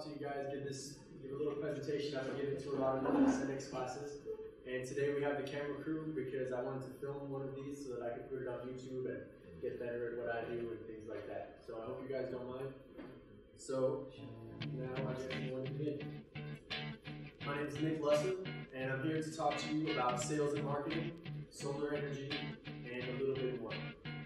to you guys, give a little presentation I've been giving to a lot of the aesthetics classes. And today we have the camera crew because I wanted to film one of these so that I could put it on YouTube and get better at what I do and things like that. So I hope you guys don't mind. So now I guess we want to begin. My name is Nick Lusser, and I'm here to talk to you about sales and marketing, solar energy, and a little bit more.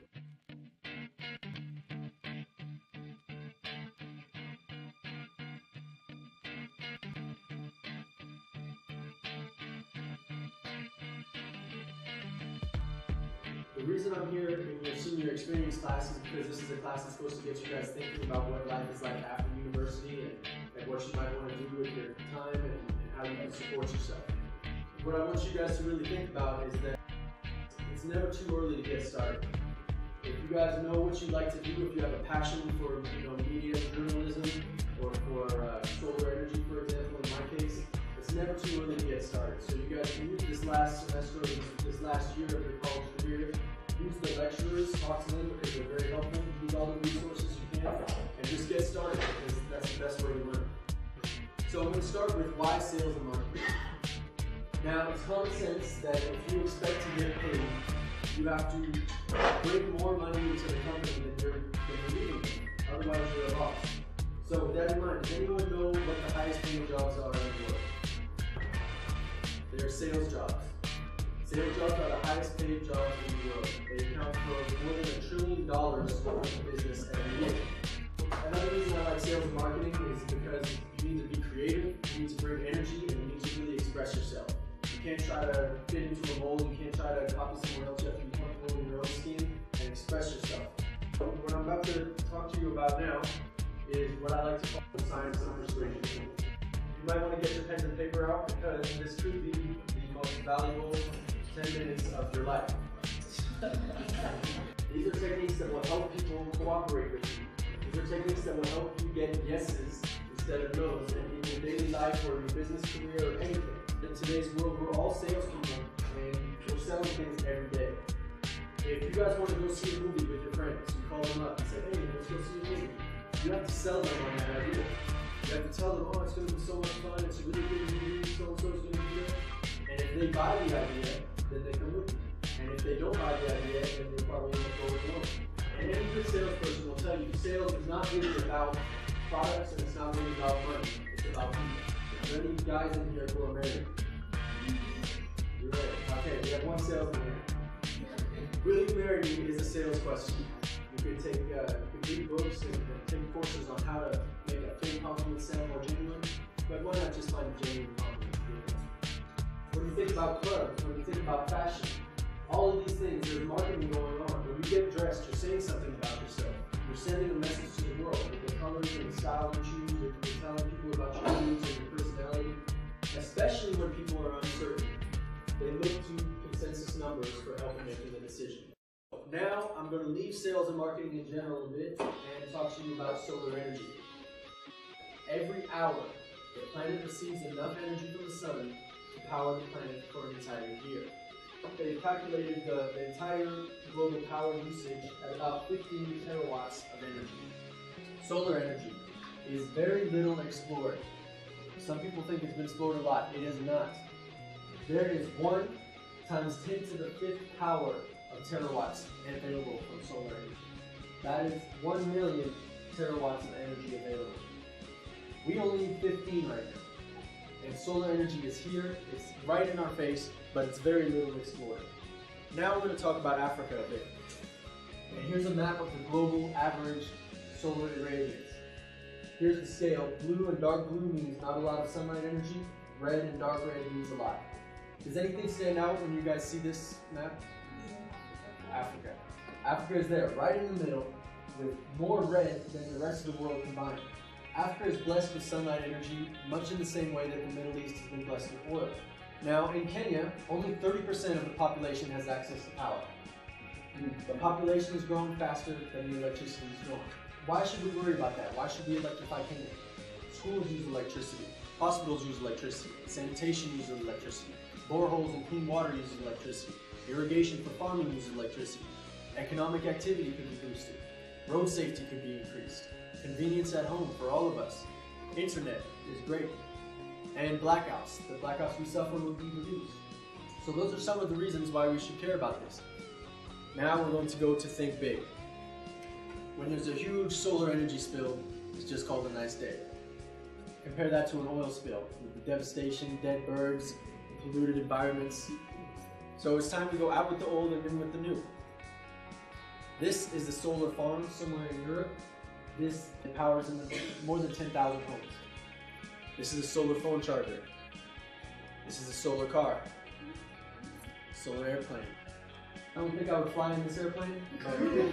The reason I'm here in your senior experience class is because this is a class that's supposed to get you guys thinking about what life is like after university and what you might want to do with your time and how you can support yourself. What I want you guys to really think about is that it's never too early to get started. If you guys know what you'd like to do, if you have a passion for media journalism or for solar energy, for example, in my case, it's never too early to get started. So you guys can use this last semester, this last year of your college career, use the lecturers, talk to them because they're very helpful, use all the resources you can, and just get started because that's the best way to learn. So I'm going to start with why sales and marketing. Now, it's common sense that if you expect to get paid, you have to bring more money into the company than you're leaving. Otherwise, you're a loss. So with that in mind, does anyone know what the highest paying jobs are in the world? They are sales jobs. Sales jobs are the highest paid jobs in the world. They account for more than $1 trillion of business every year. Another reason I like sales and marketing is because you need to be creative, you need to bring energy, and you need to really express yourself. You can't try to fit into a mold, you can't try to copy someone else, you have to be comfortable in your own skin and express yourself. What I'm about to talk to you about now is what I like to call science of persuasion. You might want to get your pen and paper out because this could be the most valuable 10 minutes of your life. These are techniques that will help people cooperate with you. These are techniques that will help you get yeses instead of no's in your daily life or your business career or anything. In today's world, we're all salespeople and we're selling things every day. If you guys want to go see a movie with your friends, you call them up and say, hey, let's go see a movie. You have to sell them on that idea. You have to tell them, oh, it's going to be so much fun, it's a really good movie, so-and-so is going to be there. And if they buy the idea, then they come with you. And if they don't buy the idea, then they probably won't go alone. And any good salesperson will tell you, sales is not really about products and it's not really about money. It's about people. Are there any guys in here who are married? You're right. Okay, we have one salesman here. Will you marry me is a sales question. You could read books and take courses on how to make a fake compliment sound more genuine, but why not just find a genuine compliment? When you think about clubs, when you think about fashion, all of these things, there's marketing going on. When you get dressed, you're saying something about yourself. You're sending a message to the world with the colors and the style you choose. You're telling people about your moves and your personality, especially when people are uncertain. They look to consensus numbers for helping making the decision. Now, I'm going to leave sales and marketing in general a bit and talk to you about solar energy. Every hour, the planet receives enough energy from the sun to power the planet for an entire year. They've calculated the entire global power usage at about 15 terawatts of energy. Solar energy is very little explored. Some people think it's been explored a lot. It is not. There is 1 times 10 to the 5th power of terawatts available from solar energy. That is 1 million terawatts of energy available. We only need 15 right now. And solar energy is here, it's right in our face, but it's very little explored. Now we're going to talk about Africa a bit. And here's a map of the global average solar irradiance. Here's the scale. Blue and dark blue means not a lot of sunlight energy. Red and dark red means a lot. Does anything stand out when you guys see this map? Africa. Africa is there, right in the middle, with more red than the rest of the world combined. Africa is blessed with sunlight energy, much in the same way that the Middle East has been blessed with oil. Now, in Kenya, only 30% of the population has access to power. The population is growing faster than the electricity is growing. Why should we worry about that? Why should we electrify Kenya? Schools use electricity. Hospitals use electricity. Sanitation uses electricity. Boreholes and clean water use electricity. Irrigation for farming uses electricity. Economic activity could be boosted. Road safety could be increased. Convenience at home for all of us. Internet is great. And blackouts. The blackouts we suffer will be reduced. So those are some of the reasons why we should care about this. Now we're going to go to think big. When there's a huge solar energy spill, it's just called a nice day. Compare that to an oil spill with the devastation, dead birds, polluted environments. So it's time to go out with the old and in with the new. This is a solar farm somewhere in Europe. This powers more than 10,000 homes. This is a solar phone charger. This is a solar car. Solar airplane. I don't think I would fly in this airplane, but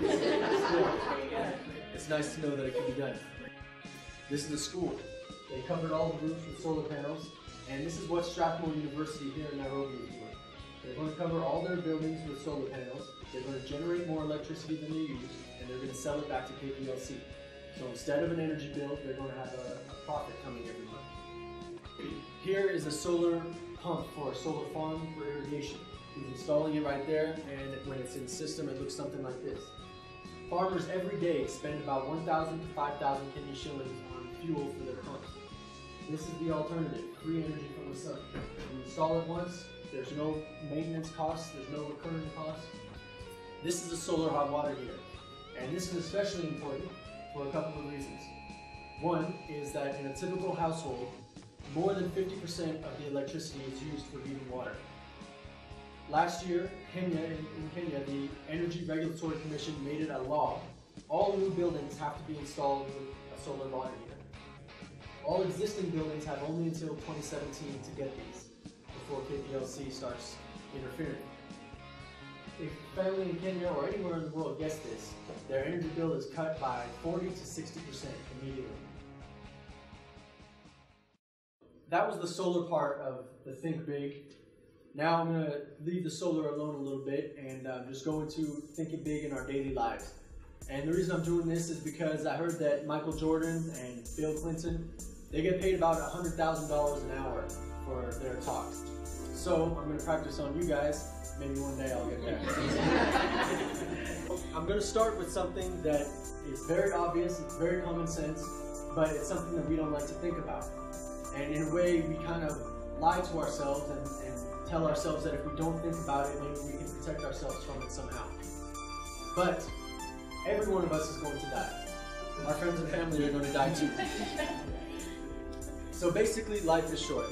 it's nice to know that it can be done. This is a school. They covered all the roofs with solar panels, and this is what Strathmore University here in Nairobi is doing. They're going to cover all their buildings with solar panels. They're going to generate more electricity than they use, and they're going to sell it back to KPLC. So instead of an energy bill, they're going to have a profit coming every month. Here is a solar pump for a solar farm for irrigation. He's installing it right there, and when it's in the system, it looks something like this. Farmers every day spend about 1,000 to 5,000 Kenya shillings on fuel for their pumps. This is the alternative, free energy from the sun. You install it once, there's no maintenance costs, there's no recurring costs. This is a solar hot water heater, and this is especially important for a couple of reasons. One is that in a typical household, more than 50% of the electricity is used for heating water. Last year, in Kenya, the Energy Regulatory Commission made it a law. All new buildings have to be installed with a solar water heater. All existing buildings have only until 2017 to get these before KPLC starts interfering. If a family in Kenya or anywhere in the world gets this, their energy bill is cut by 40 to 60% immediately. That was the solar part of the Think Big. Now I'm going to leave the solar alone a little bit and just go into thinking big in our daily lives. And the reason I'm doing this is because I heard that Michael Jordan and Bill Clinton, they get paid about $100,000 an hour for their talks. So I'm going to practice on you guys. Maybe one day I'll get there. I'm going to start with something that is very obvious, it's very common sense, but it's something that we don't like to think about. And in a way, we kind of lie to ourselves and tell ourselves that if we don't think about it, maybe we can protect ourselves from it somehow. But every one of us is going to die. Our friends and family are going to die too. So basically, life is short.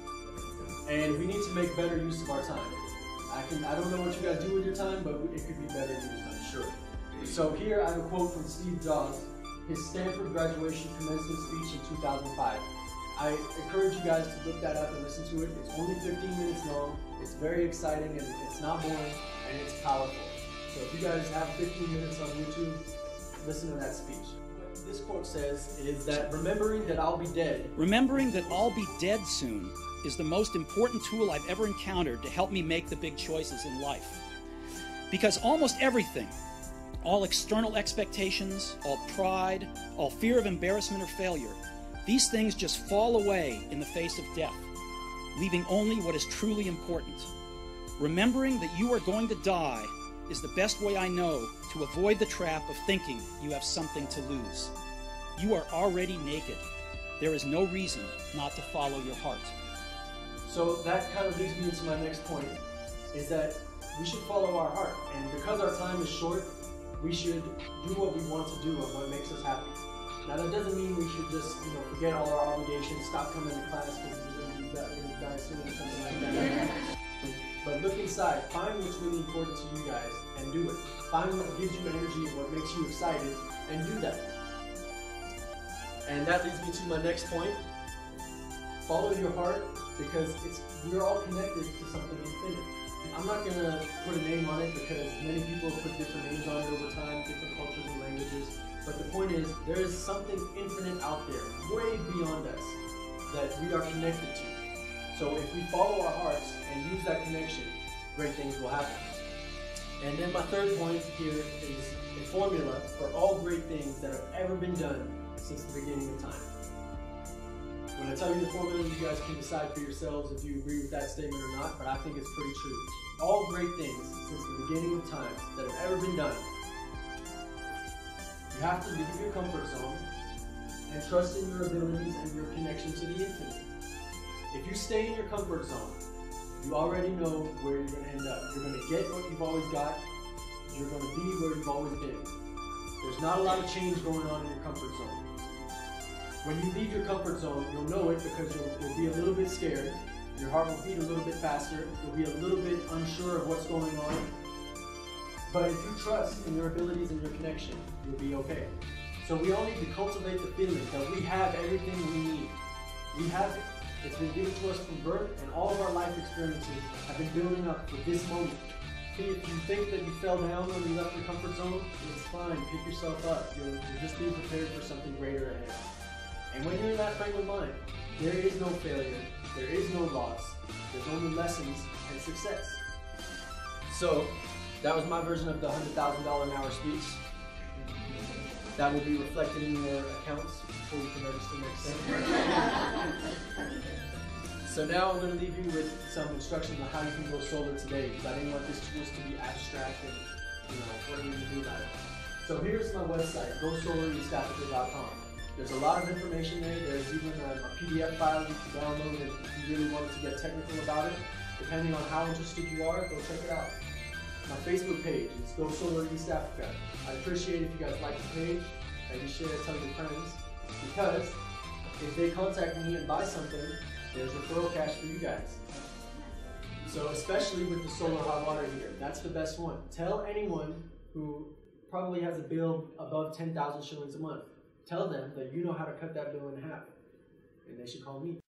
And we need to make better use of our time. I don't know what you guys do with your time, but it could be better used, I'm sure. So here I have a quote from Steve Jobs, his Stanford graduation commencement speech in 2005. I encourage you guys to look that up and listen to it. It's only 15 minutes long, it's very exciting, and it's not boring, and it's powerful. So if you guys have 15 minutes on YouTube, listen to that speech. What this quote says is that remembering that I'll be dead. Remembering that I'll be dead soon is the most important tool I've ever encountered to help me make the big choices in life. Because almost everything, all external expectations, all pride, all fear of embarrassment or failure, these things just fall away in the face of death, leaving only what is truly important. Remembering that you are going to die is the best way I know to avoid the trap of thinking you have something to lose. You are already naked. There is no reason not to follow your heart. So that kind of leads me into my next point, is that we should follow our heart. And because our time is short, we should do what we want to do and what makes us happy. Now that doesn't mean we should just, forget all our obligations, stop coming to class because we're going to die soon or something like that. But look inside, find what's really important to you guys and do it. Find what gives you energy and what makes you excited and do that. And that leads me to my next point. Follow your heart, because we're all connected to something infinite. I'm not going to put a name on it because many people put different names on it over time, different cultures and languages. But the point is, there is something infinite out there, way beyond us, that we are connected to. So if we follow our hearts and use that connection, great things will happen. And then my third point here is a formula for all great things that have ever been done since the beginning of time. When I tell you the formula, you guys can decide for yourselves if you agree with that statement or not, but I think it's pretty true. All great things since the beginning of time that have ever been done. You have to leave your comfort zone, and trust in your abilities and your connection to the infinite. If you stay in your comfort zone, you already know where you're going to end up. You're going to get what you've always got. You're going to be where you've always been. There's not a lot of change going on in your comfort zone. When you leave your comfort zone, you'll know it because you'll be a little bit scared. Your heart will beat a little bit faster. You'll be a little bit unsure of what's going on. But if you trust in your abilities and your connection, you'll be okay. So we all need to cultivate the feeling that we have everything we need. We have it. It's been given to us from birth, and all of our life experiences have been building up for this moment. See, if you think that you fell down when you left your comfort zone, it's fine. Pick yourself up. You're just being prepared for something greater ahead. And when you're in that frame of mind, there is no failure, there is no loss, there's only lessons and success. So, that was my version of the $100,000 an hour speech. That will be reflected in your accounts before you can register next time. So now I'm going to leave you with some instructions on how you can go solar today, because I didn't want this just to be abstract and, what are we going to do about it? So here's my website, GoSolarEastAfrica.com. There's a lot of information there. There's even a PDF file you can download if you really wanted to get technical about it. Depending on how interested you are, go check it out. My Facebook page is Go Solar East Africa. I'd appreciate it if you guys like the page, that you share it, tell your friends, because if they contact me and buy something, there's referral cash for you guys. So especially with the solar hot water heater, that's the best one. Tell anyone who probably has a bill above 10,000 shillings a month. Tell them that you know how to cut that bill in half, and they should call me.